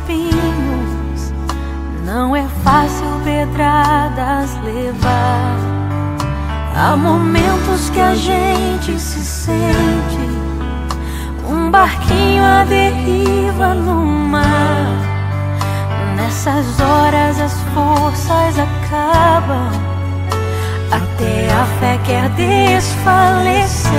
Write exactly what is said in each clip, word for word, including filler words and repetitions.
espinhos, não é fácil pedradas levar. Há momentos que a gente se sente um barquinho à deriva no mar. Nessas horas as forças acabam, até a fé quer desfalecer.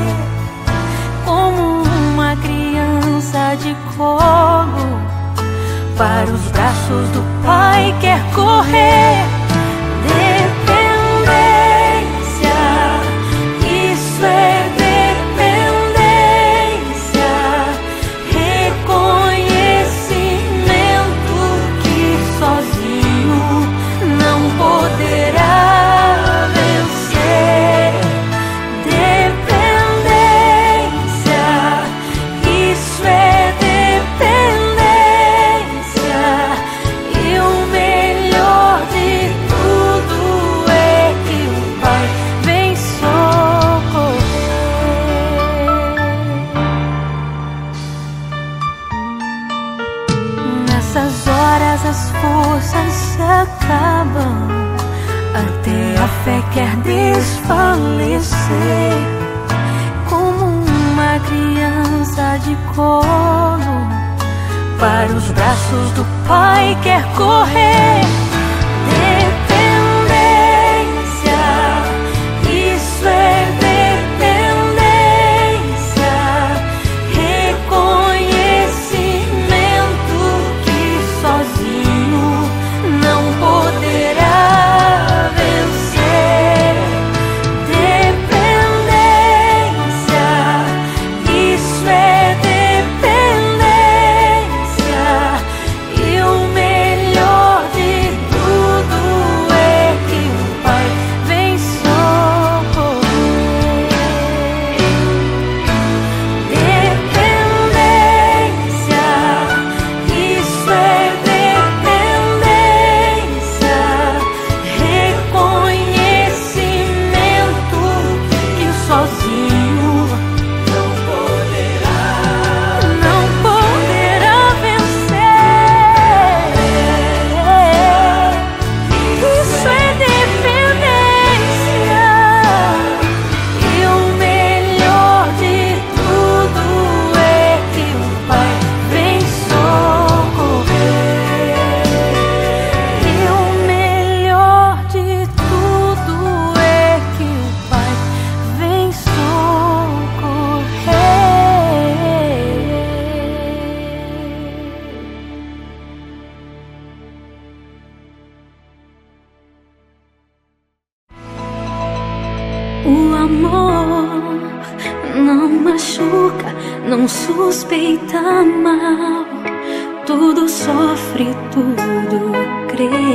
Como uma criança de colo, para os braços do Pai quer correr. Dependência, isso é dependência. Reconhecimento que sozinho não poderá vencer. Dependência, isso é dependência. E o melhor de tudo é que o Pai vem socorrer. Nessas horas as forças se acabam, até a fé quer desfalecer. Como uma criança de colo, para os braços do Pai quer correr. Dependência, isso é dependência. Reconhecimento que sozinho não poderá vencer. Dependência, isso é dependência. E o melhor de tudo é que o Pai vem socorrer. Dependência, isso é dependência. Reconhecimento que sozinho não poderá, não poderá vencer. Isso é dependência. E o melhor de tudo é que o Pai vem socorrer. E o melhor de tudo é que o Pai vem socorrer. O amor não machuca, não suspeita mal, tudo sofre, tudo crê.